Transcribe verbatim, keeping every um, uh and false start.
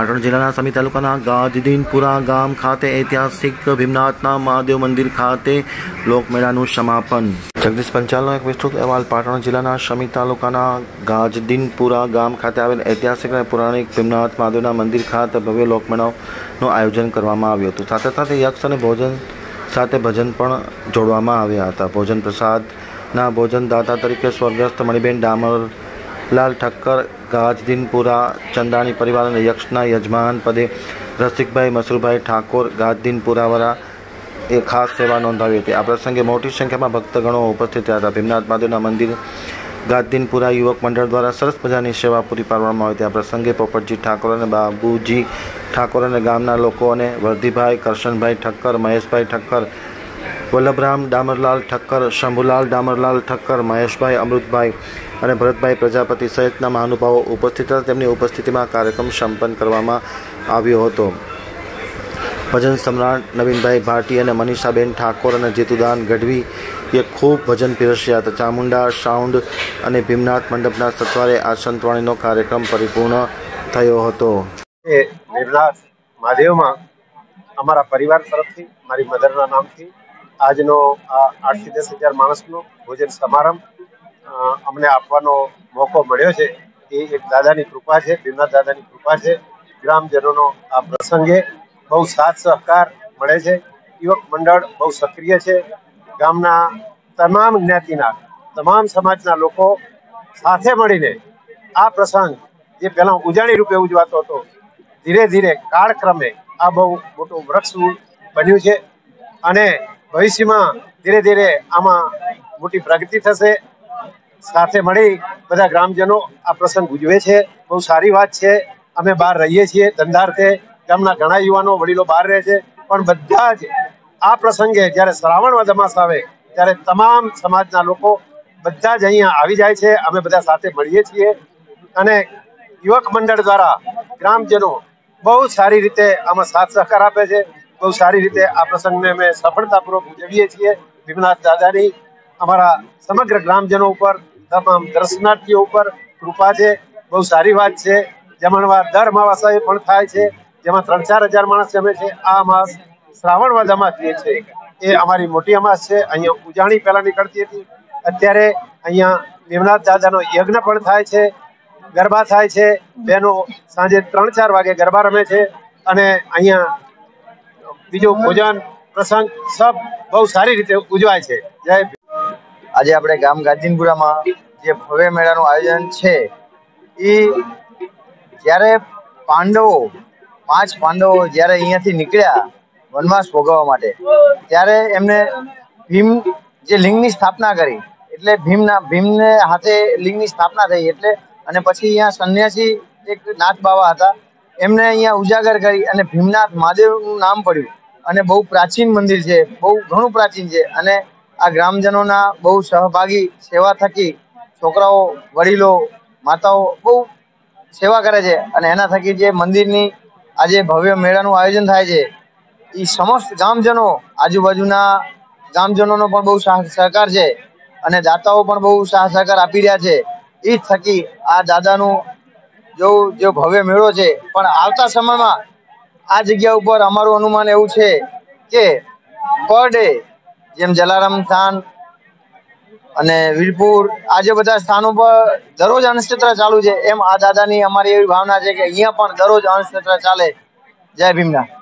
પાટણ જિલ્લાના સમી તાલુકાના ગાજદીનપુરા ગામ ખાતે ઐતિહાસિક ભીમનાથના મહાદેવ મંદિર ખાતે લોકમેળાનું સમાપન। જગદીશ પંચાલનો એક વિસ્તૃત અહેવાલ। પાટણ જિલ્લાના સમી તાલુકાના ગાજદીનપુરા ગામ ખાતે આવેલ ઐતિહાસિક અને પૌરાણિક ભીમનાથ મહાદેવના મંદિર ખાતે ભવ્ય લોકમેળાનું આયોજન કરવામાં આવ્યું હતું। સાથે સાથે યક્ષ અને ભોજન સાથે ભજન પણ જોડવામાં આવ્યા હતા। ભોજન પ્રસાદના ભોજનદાતા તરીકે સ્વર્ગસ્થ મણિબેન ડામરલાલ ઠક્કર, ગાજદીનપુરા ચંદાણી પરિવાર અને યક્ષના યજમાન પદે રસિકભાઈ મસરૂભાઈ ઠાકોર ગાજદીનપુરાવાળા એ ખાસ સેવા નોંધાવી હતી। આ પ્રસંગે મોટી સંખ્યામાં ભક્તગણો ઉપસ્થિત રહ્યા હતા। ભીમનાથ મહાદેવના મંદિર ગાજદીનપુરા યુવક મંડળ દ્વારા સરસ મજાની સેવા પૂરી પાડવામાં આવી હતી। આ પ્રસંગે પોપટજી ઠાકોર અને બાબુજી ઠાકોર અને ગામના લોકો અને વર્ધીભાઈ, કરશનભાઈ ઠક્કર, મહેશભાઈ ઠક્કર, વલ્લભરામ ડામરલાલ ઠક્કર, શંભુલાલ ડામરલાલ ઠક્કર, મહેશભાઈ, અમૃતભાઈ અને ભરતભાઈ પ્રજાપતિ સહિતના મહાનુભાવો ઉપસ્થિત હતા। તેમની ઉપસ્થિતિમાં કાર્યક્રમ સંપન્ન કરવામાં આવ્યો હતો। ભજન સમ્રાટ નવીનભાઈ ભાટી અને મનીષાબેન ઠાકોર અને જીતુદાન ગઢવીએ ખૂબ ભજન પીરસ્યા હતા। ચામુંડા સાઉન્ડ અને ભીમનાથ મંડપના સત્વારે આ સંતવાણીનો કાર્યક્રમ પરિપૂર્ણ થયો હતો। ભીમનાથ મહાદેવમાં અમારા પરિવાર તરફથી, મારી મધરના નામથી આજનો આ આઠથી દસ હજાર માણસનો ભોજન સમારંભ અમને આપવાનો મોકો મળ્યો છે। એ એક દાદાની કૃપા છે, ભીમનાથ દાદાની કૃપા છે। ગ્રામજનોનો આ પ્રસંગે બહુ સાથ સહકાર મળે છે। યુવક મંડળ બહુ સક્રિય છે। ગામના તમામ જ્ઞાતિના, તમામ સમાજના લોકો સાથે મળીને આ પ્રસંગ જે પહેલા ઉજાણી રૂપે ઉજવાતો હતો, ધીરે ધીરે કાળક્રમે આ બહુ મોટું વૃક્ષ બન્યું છે અને ભવિષ્યમાં ધીરે ધીરે આમાં મોટી પ્રગતિ થશે। સાથે મળી બધા ગ્રામજનો આ પ્રસંગ ઉજવે છે, બહુ સારી વાત છે। અમે બહાર રહીએ છીએ ધંધાર્થે, ગામના ઘણા યુવાનો વડીલો બહાર રહે છે, પણ બધા જ આ પ્રસંગે જ્યારે શ્રાવણ વદ અમાસ આવે ત્યારે તમામ સમાજના લોકો બધા જ અહીંયા આવી જાય છે। અમે બધા સાથે મળીએ છીએ અને યુવક મંડળ દ્વારા ગ્રામજનો બહુ સારી રીતે આમાં સાથ સહકાર આપે છે। બહુ સારી રીતે આ પ્રસંગને અમે સફળતાપૂર્વક ઉજવીએ છીએ। ભીમનાથ દાદાની અમારા સમગ્ર ગ્રામજનો ઉપર, તમામ દર્શનાર્થીઓ ઉપર કૃપા છે, બહુ સારી વાત છે। જમણવાર દર અમાવાસ્યાએ પણ થાય છે, જેમાં ત્રણ ચાર હજાર માણસ જમે છે। આ અમાસ શ્રાવણ વદ અમાસ જે છે એ અમારી મોટી અમાસ છે। અહીંયા ઉજાણી પહેલા નીકળતી હતી, અત્યારે અહીંયા ભીમનાથ દાદાનો યજ્ઞ પણ થાય છે, ગરબા થાય છે। બહેનો સાંજે ત્રણ ચાર વાગે ગરબા રમે છે અને અહીંયા બીજું ભોજન પ્રસંગ સબ બહુ સારી રીતે ઉજવાય છે। જય આજે આપણે ગામ ગાજદીનપુરામાં જે ભવ્ય મેળાનું આયોજન છે, એ જ્યારે પાંડવો પાંચ પાંડવો જ્યારે અહીંયાથી નીકળ્યા વનવાસ ભોગવવા માટે, ત્યારે એમને ભીમ જે લિંગની સ્થાપના કરી, એટલે ભીમના ભીમને હાથે લિંગની સ્થાપના થઈ, એટલે અને પછી અહીંયા સંન્યાસી એક નાથ બાવા હતા, એમને અહીંયા ઉજાગર કરી અને ભીમનાથ મહાદેવનું નામ પડ્યું અને બહુ પ્રાચીન મંદિર છે, બહુ ઘણું પ્રાચીન છે અને આ ગ્રામજનોના બહુ સહભાગી સેવા થકી છોકરાઓ, વડીલો, માતાઓ બહુ સેવા કરે છે અને એના થકી જે મંદિરની આજે ભવ્ય મેળાનું આયોજન થાય છે, એ સમસ્ત ગામજનો, આજુબાજુના ગામજનોનો પણ બહુ સહકાર છે અને દાતાઓ પણ બહુ સાથ સહકાર આપી રહ્યા છે। એ થકી આ દાદાનું જો જો ભવ્ય મેળો છે, પણ આવતા સમયમાં આ જગ્યા ઉપર અમારું અનુમાન એવું છે કે પર ડે જેમ જલારામ સ્થાન અને વીરપુર આ જે બધા સ્થાનો પર દરરોજ અન્નક્ષેત્ર ચાલુ છે, એમ આ દાદાની અમારી એવી ભાવના છે કે અહીંયા પણ દરરોજ અન્નક્ષેત્ર ચાલે। જય ભીમનાથ।